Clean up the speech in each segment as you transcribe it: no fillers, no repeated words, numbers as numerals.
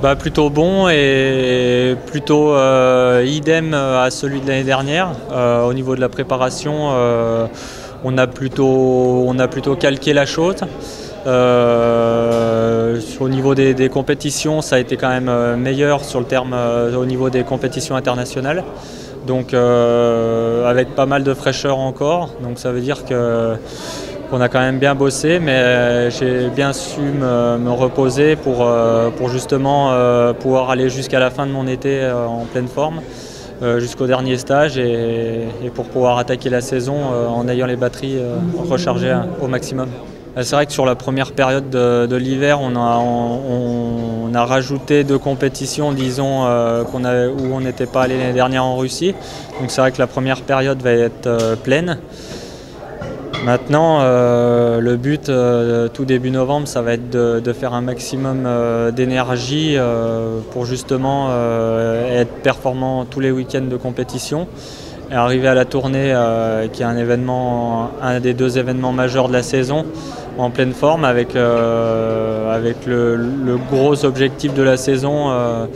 Plutôt bon et plutôt idem à celui de l'année dernière. Au niveau de la préparation, on a plutôt calqué la chose. Au niveau des compétitions, ça a été quand même meilleur sur le terme au niveau des compétitions internationales. Donc avec pas mal de fraîcheur encore. Donc ça veut dire qu'on a quand même bien bossé, mais j'ai bien su me reposer pour justement pouvoir aller jusqu'à la fin de mon été en pleine forme, jusqu'au dernier stage et pour pouvoir attaquer la saison en ayant les batteries rechargées au maximum. C'est vrai que sur la première période de l'hiver, on a rajouté 2 compétitions, disons, où on n'était pas allé l'année dernière en Russie. Donc c'est vrai que la première période va être pleine. Maintenant, le but, tout début novembre, ça va être de faire un maximum d'énergie pour justement être performant tous les week-ends de compétition et arriver à la tournée, qui est un des 2 événements majeurs de la saison, en pleine forme avec le gros objectif de la saison,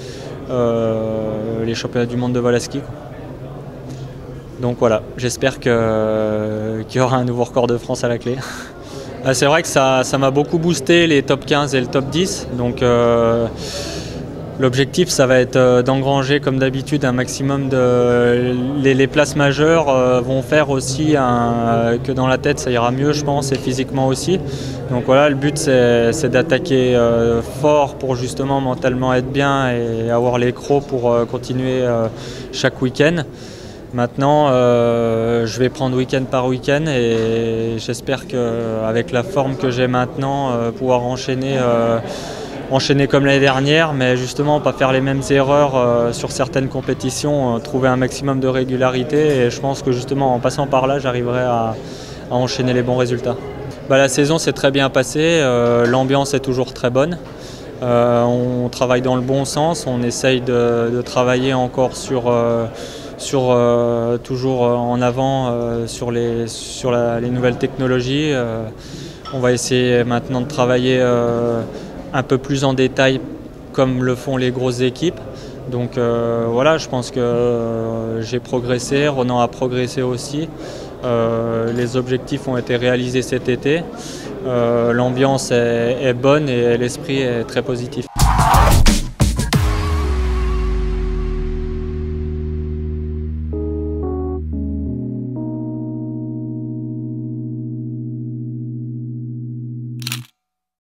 les championnats du monde de vol à ski. Donc voilà, j'espère qu'il y aura un nouveau record de France à la clé. C'est vrai que ça m'a beaucoup boosté les top 15 et le top 10. Donc l'objectif, ça va être d'engranger comme d'habitude un maximum de... Les places majeures vont faire aussi que dans la tête ça ira mieux, je pense, et physiquement aussi. Donc voilà, le but c'est d'attaquer fort pour justement mentalement être bien et avoir les crocs pour continuer chaque week-end. Maintenant, je vais prendre week-end par week-end et j'espère qu'avec la forme que j'ai maintenant, pouvoir enchaîner comme l'année dernière, mais justement pas faire les mêmes erreurs sur certaines compétitions, trouver un maximum de régularité et je pense que justement en passant par là, j'arriverai à enchaîner les bons résultats. La saison s'est très bien passée, l'ambiance est toujours très bonne. On travaille dans le bon sens, on essaye de travailler encore toujours en avant sur les nouvelles technologies. On va essayer maintenant de travailler un peu plus en détail comme le font les grosses équipes. Donc voilà, je pense que j'ai progressé, Ronan a progressé aussi. Les objectifs ont été réalisés cet été. L'ambiance est bonne et l'esprit est très positif.